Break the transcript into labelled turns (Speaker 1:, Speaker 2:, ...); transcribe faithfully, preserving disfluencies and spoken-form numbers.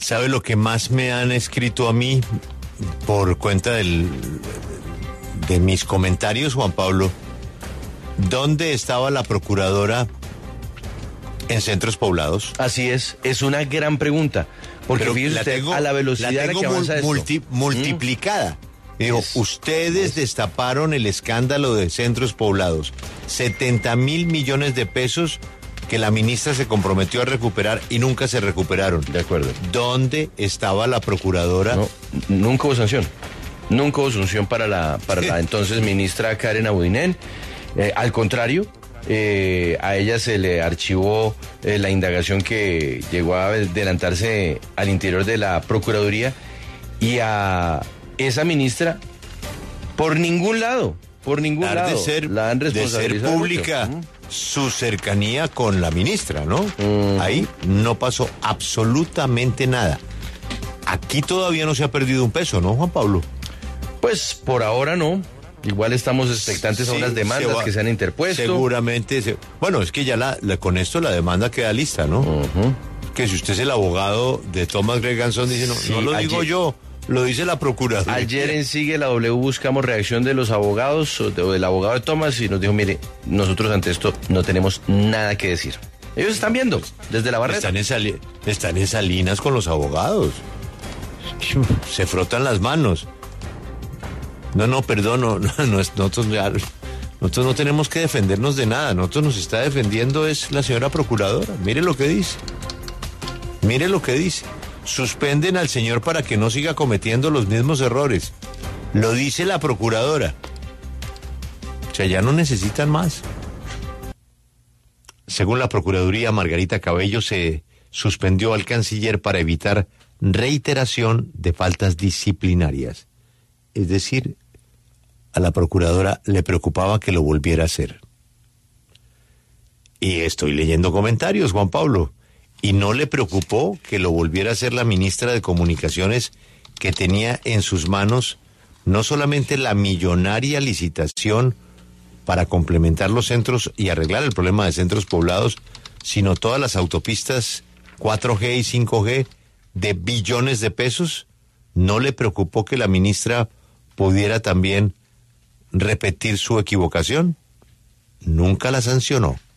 Speaker 1: ¿Sabe lo que más me han escrito a mí por cuenta del, de mis comentarios, Juan Pablo? ¿Dónde estaba la procuradora en centros poblados?
Speaker 2: Así es, es una gran pregunta. Porque
Speaker 1: Pero
Speaker 2: fíjese
Speaker 1: la
Speaker 2: usted,
Speaker 1: tengo,
Speaker 2: a la velocidad
Speaker 1: la
Speaker 2: a la
Speaker 1: tengo
Speaker 2: que avanza esto.
Speaker 1: multi, multiplicada.
Speaker 2: ¿Mm?
Speaker 1: Digo,
Speaker 2: Es,
Speaker 1: ustedes
Speaker 2: es.
Speaker 1: destaparon el escándalo de centros poblados. setenta mil millones de pesos que la ministra se comprometió a recuperar y nunca se recuperaron.
Speaker 2: De acuerdo.
Speaker 1: ¿Dónde estaba la procuradora?
Speaker 2: No, nunca hubo sanción. Nunca hubo sanción para la, para la entonces ministra Karen Abudinen. Eh, al contrario, eh, a ella se le archivó eh, la indagación que llegó a adelantarse al interior de la Procuraduría, y a esa ministra, por ningún lado, por ningún
Speaker 1: Dar
Speaker 2: lado,
Speaker 1: de ser,
Speaker 2: la han
Speaker 1: de ser
Speaker 2: responsabilizado
Speaker 1: pública
Speaker 2: mucho.
Speaker 1: su cercanía con la ministra, ¿no?
Speaker 2: Mm.
Speaker 1: Ahí no pasó absolutamente nada. Aquí todavía no se ha perdido un peso, ¿no, Juan Pablo?
Speaker 2: Pues por ahora no. Igual estamos expectantes a
Speaker 1: Sí,
Speaker 2: unas demandas
Speaker 1: se va-
Speaker 2: que se han interpuesto.
Speaker 1: Seguramente. Se, bueno, es que ya la, la- con esto la demanda queda lista, ¿no?
Speaker 2: Ujú.
Speaker 1: Que si usted es el abogado de Thomas Greganson, dice, no,
Speaker 2: Sí,
Speaker 1: no lo digo
Speaker 2: ayer-
Speaker 1: yo, lo dice la procuradora.
Speaker 2: Ayer en Sigue la W buscamos reacción de los abogados, o, de- o del abogado de Thomas, y nos dijo, mire, nosotros ante esto no tenemos nada que decir. Ellos están viendo, desde la barrera.
Speaker 1: Están en, sali- están en salinas con los abogados. Se frotan las manos. No, no, perdón, no, no, no es- nosotros, ya- nosotros no tenemos que defendernos de nada. Nosotros nos está defendiendo es la señora procuradora. Mire lo que dice. Mire lo que dice. Suspenden al señor para que no siga cometiendo los mismos errores. Lo dice la procuradora. O sea, ya no necesitan más. Según la Procuraduría, Margarita Cabello se suspendió al canciller para evitar reiteración de faltas disciplinarias. Es decir, a la procuradora le preocupaba que lo volviera a hacer. Y estoy leyendo comentarios, Juan Pablo. Y no le preocupó que lo volviera a hacer la ministra de Comunicaciones, que tenía en sus manos no solamente la millonaria licitación para complementar los centros y arreglar el problema de centros poblados, sino todas las autopistas cuatro G y cinco G de billones de pesos. ¿No le preocupó que la ministra pudiera también repetir su equivocación? Nunca la sancionó.